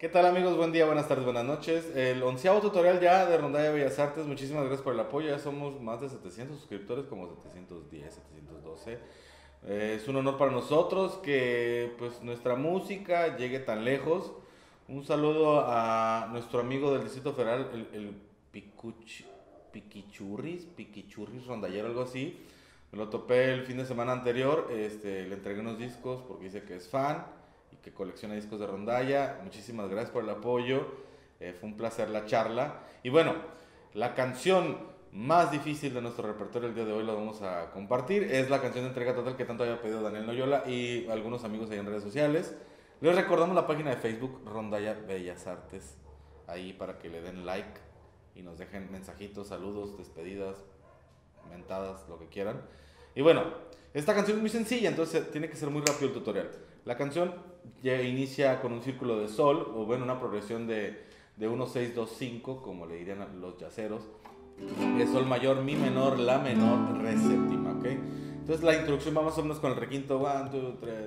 ¿Qué tal amigos? Buen día, buenas tardes, buenas noches. El 11º tutorial ya de Rondalla Bellas Artes. Muchísimas gracias por el apoyo. Ya somos más de 700 suscriptores, como 710, 712. Es un honor para nosotros que pues nuestra música llegue tan lejos. Un saludo a nuestro amigo del Distrito Federal, el Piquichurris, rondallero, algo así. Me lo topé el fin de semana anterior, le entregué unos discos porque dice que es fan y que colecciona discos de rondalla. Muchísimas gracias por el apoyo, fue un placer la charla. Y bueno, la canción más difícil de nuestro repertorio el día de hoy la vamos a compartir. Es la canción de entrega total que tanto había pedido Daniel Noyola y algunos amigos ahí en redes sociales. Les recordamos la página de Facebook Rondalla Bellas Artes, ahí para que le den like y nos dejen mensajitos, saludos, despedidas, mentadas, lo que quieran. Y bueno, esta canción es muy sencilla, entonces tiene que ser muy rápido el tutorial. La canción ya inicia con un círculo de sol, o bueno, una progresión de 1, 6, 2, 5, como le dirían los yaceros. Es sol mayor, mi menor, la menor, re séptima, ¿ok? Entonces la introducción va más o menos con el requinto 1, 2, 3.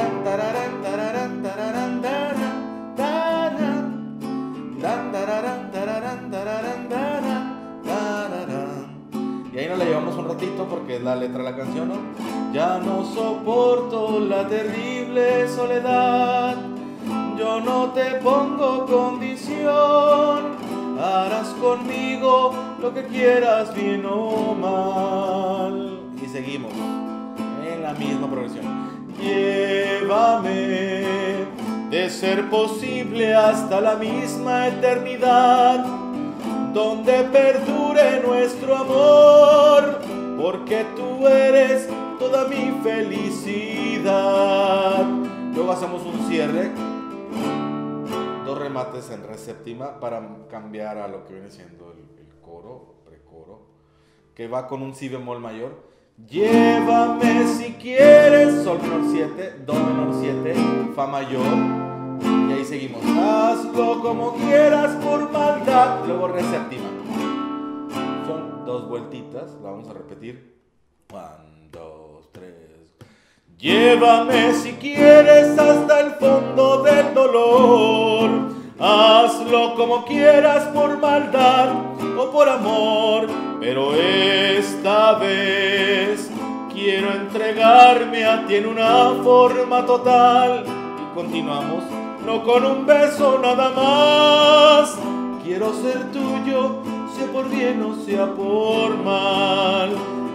Y ahí nos la llevamos un ratito porque es la letra de la canción, ¿no? Ya no soporto la terrible soledad, yo no te pongo condición, harás conmigo lo que quieras, bien o mal. Y seguimos en la misma progresión. Llévame, de ser posible, hasta la misma eternidad, donde perdure nuestro amor, porque tú eres toda mi felicidad. Luego hacemos un cierre, dos remates en re séptima para cambiar a lo que viene siendo el coro, precoro, que va con un si bemol mayor. Llévame si quieres, sol menor 7, do menor 7, fa mayor. Y ahí seguimos. Hazlo como quieras por maldad. Luego re séptima. Son dos vueltitas. La vamos a repetir. 1, 2, 3. Llévame si quieres hasta el fondo del dolor. Hazlo como quieras por maldad o por amor. Pero esta vez quiero entregarme a ti en una forma total. Y continuamos. No con un beso nada más. Quiero ser tuyo, sea por bien o sea por mal.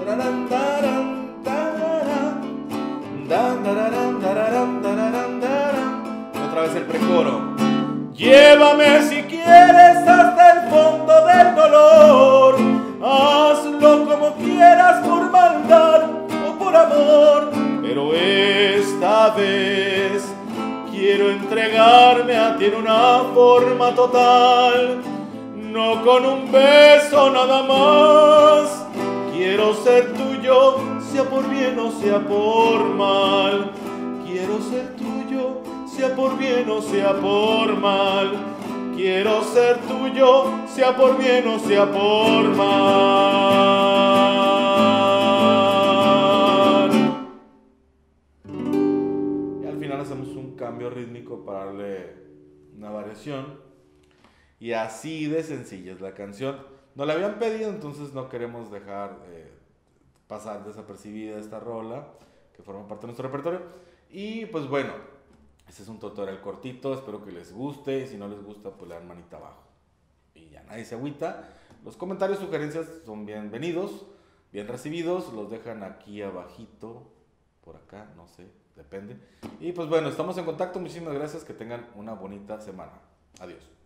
Otra vez el precoro. Llévame si quieres hasta el fondo del dolor. Hazlo como quieras por maldad o por amor. Pero esta vez quiero entregarme a ti en una forma total, no con un beso nada más. Quiero ser tuyo, sea por bien o sea por mal. Quiero ser tuyo, sea por bien o sea por mal. Quiero ser tuyo, sea por bien o sea por mal. Hacemos un cambio rítmico para darle una variación y así de sencilla es la canción. Nos la habían pedido, entonces no queremos dejar pasar desapercibida esta rola que forma parte de nuestro repertorio. Y pues bueno, este es un tutorial cortito, espero que les guste y si no les gusta pues le dan manita abajo y ya nadie se agüita. Los comentarios, sugerencias son bienvenidos, bien recibidos, los dejan aquí abajito, por acá, no sé, depende. Y pues bueno, estamos en contacto. Muchísimas gracias. Que tengan una bonita semana. Adiós.